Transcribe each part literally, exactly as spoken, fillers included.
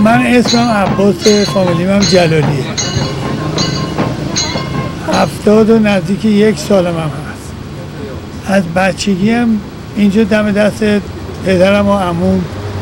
من اسمم عباس، فامیلیم هم جلالیه. هفتاد و نزدیک یک سالم هم هست. از بچگی هم اینجا دم دست پدرم و عموم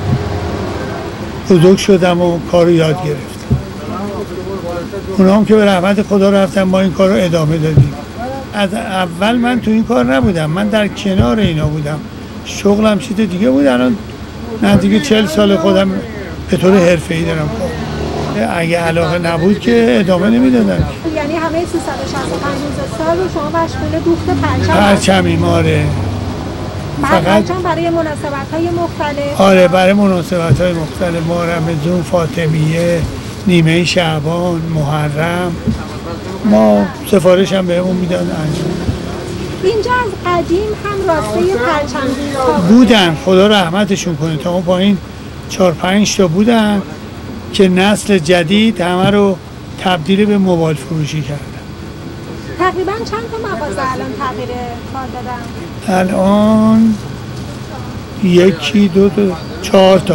بزرگ شدم و کار رو یاد گرفتم. اونا هم که به رحمت خدا رفتن، ما این کار رو ادامه دادیم. از اول من تو این کار نبودم، من در کنار اینا بودم، شغلم چیز دیگه بود. الان نزدیک چهل سال خودم به طور حرفه‌ای دارم کار. اگه علاقه نبود که ادامه نمیدادم. یعنی همه سیصد و شصت و پنج سال رو شما مشغول دوخت پرچم پرچمیم. آره. فقط پرچم برای مناسبت‌های مختلف. آره، برای مناسبت‌های مختلف، رمضان، فاطمیه، نیمه شعبان، محرم، ما سفارش هم بهمون میدن انجام. اینجا از قدیم هم راسته پرچم‌دوزها بودن، خدا رحمتشون کنه. تا اون پایین چهار پنج تا بودن که نسل جدید همه رو تبدیل به موبایل فروشی کردن. تقریبا چند تا مغازه الان تغییر کار دادن؟ الان یکی دو تا چهار تا.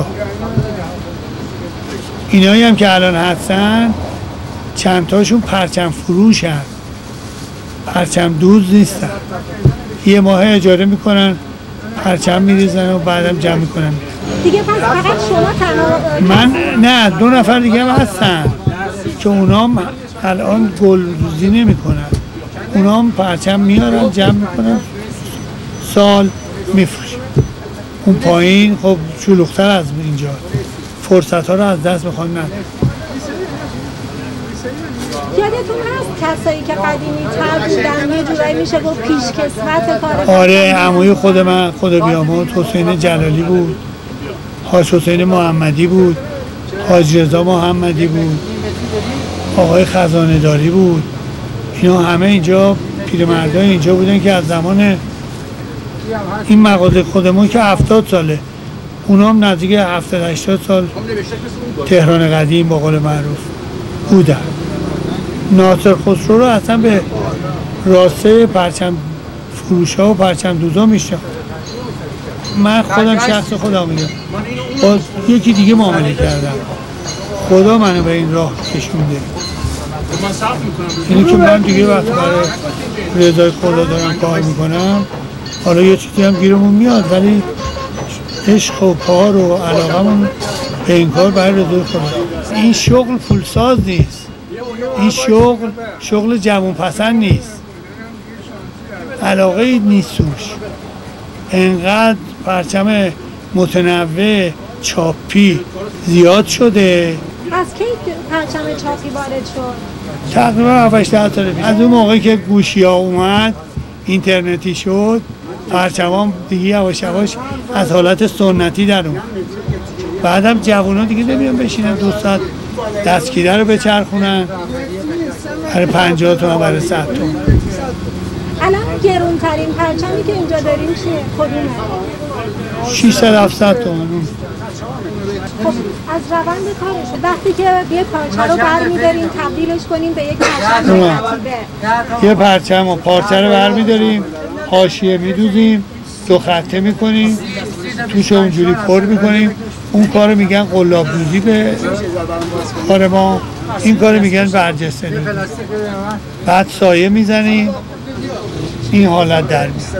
اینایی هم که الان هستن چند تاشون پرچم فروشن، پرچم دوز نیستن. یه ماه اجاره میکنن، پرچم میریزن و بعدم جمع میکنن. دیگه پس فقط شما تنها؟ من نه، دو نفر دیگه هم هستن که اونام الان گلدوزی نمیکنن. اونام پرچم میارن، جمع میکنن، سال میفروشن. اون پایین خب شلوغ‌تر از اینجا، فرصت ها رو از دست میخوان ندن. یادتون هست کسایی که قدیمی تر بودن یه جورایی میشه گفت پیشکسوت کار؟ آره، عموی خود من، خدا بیامرز، حسین جلالی بود، حاج حسین محمدی بود، حاج رضا محمدی بود، آقای خزانه داری بود. اینا همه اینجا پیرمردای اینجا بودن که از زمان این مغازه خودمون که هفتاد ساله، اونا هم نزدیک هفتاد هشتاد سال تهران قدیم با قول معروف بودن. ناصر خسرو رو اصلا به راسته پرچم فروشا و پرچم دوزا میشنم. من خودم شخص خودم میگم با یکی دیگه معامله کردم، خدا منو به این راه کشونده. اینی که من دیگه وقت برای رضای خدا دارم کار میکنم، حالا یه چیزی هم گیرمون میاد، ولی عشق و کار و علاقمون به این کار برای رضای خدا. این شغل پولساز نیست، این شغل شغل جوان پسند نیست، علاقه نیست توش. انقدر پرچم متنوع چاپی زیاد شده. از کی پرچم چاپی وارد شد؟ تقریبا هفت هشت سال پیش. از اون موقعی که گوشی ها اومد، اینترنتی شد، پرچمام دیگه یواش یواش از حالت سنتی در اومد. بعدم جوونا دیگه نمیان بشینن دو ساعت دستگیره رو بچرخونن برای پنجاه تومن، برای صد تومن. الان گرونترین پرچمی که اینجا داریم چیه؟ کدومه؟ ششصد هفتصد تومن. خب از روند کارش وقتی که یه پارچه رو برمی‌داریم تبدیلش کنیم به یک پرچم کتیبه، یه پرچم و پارچه رو برمی‌داریم، حاشیه می‌دوزیم، دو خطه می‌کنیم، توش اونجوری پر می‌کنیم. اون کارو میگن قلاب دوزی به کار ما، این کارو میگن برجسته دوزی. بعد سایه میزنیم، این حالت در میاد.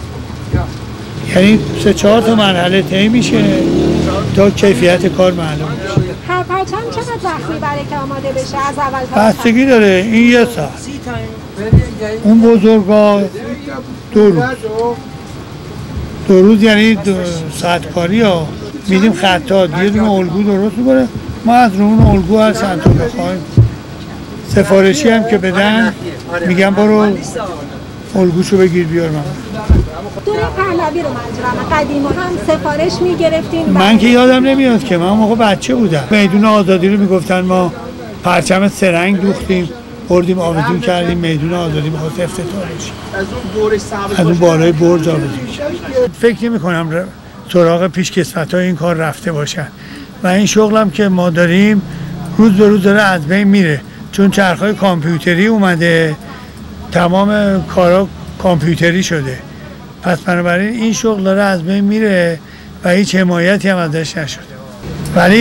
یعنی سه چهار تا مرحله طی میشه تا کیفیت کار معلوم میشه. هر پرچم چقدر وقتی برای که آماده بشه از اول تا بستگی داره. این یه ساعت، اون بزرگا دو روز. دو روز یعنی دو ساعت کاری ها. میدیم خطات یه دونه الگو درست میکنه، ما از رو اون الگو هر چند تا بخوایم، سفارشی هم که بدن میگم برو الگوشو بگیر بیار. من دوره پهلوی رو منظورم، قدیم هم سفارش میگرفتین؟ من که یادم نمیاد که من موقع بچه بودم. میدون آزادی رو میگفتن، ما پرچم سرنگ دوختیم، بردیم آویزون کردیم، میدون آزادی میخواست افتتاح بشه، از اون بالای برج آویزون کردیم. فکر نمی کنم سراغ پیشکسوت‌های این کار رفته باشن و این شغلم که ما داریم روز به روز داره از بین میره، چون چرخهای کامپیوتری اومده، تمام کارا کامپیوتری شده. پس بنابراین این شغل داره از بین میره و هیچ حمایتی هم ازش نشده. ولی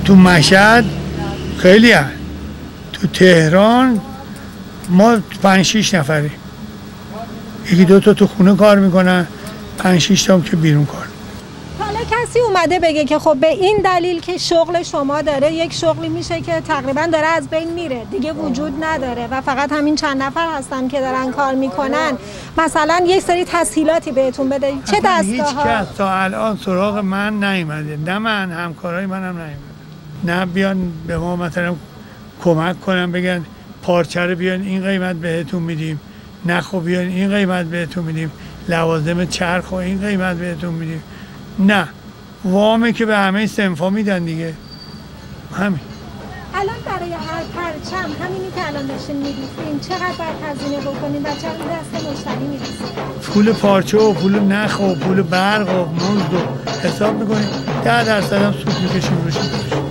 تو مشهد خیلی هست، تو تهران ما پنج شیش نفری، یکی دو تا تو خونه کار میکنن، پنج شیش تا هم که بیرون کار. حالا کسی اومده بگه که خب به این دلیل که شغل شما داره یک شغلی میشه که تقریبا داره از بین میره دیگه وجود نداره و فقط همین چند نفر هستن که دارن کار میکنن، مثلا یک سری تسهیلاتی بهتون بده، چه دستگاه ها؟ هیچ کس تا الان سراغ من نیومده، نه من، همکارای منم نیومده، نه بیان به ما مثلا کمک کنن بگن پارچه رو بیان این قیمت بهتون میدیم، نه خب بیان این قیمت بهتون میدیم، لوازم چرخ و این قیمت بهتون میدیم. نه، وامه که به همه صنفا میدن دیگه. همین. الان برای هر پرچم همینی که الان داشتین می‌ریزین چقدر باید هزینه بکنین و چقدر دست مشتری می‌رسه؟ پول پارچه و پول نخ و پول برق و مزد و حساب میکنیم، ده درصد هم سود میکشیم روش.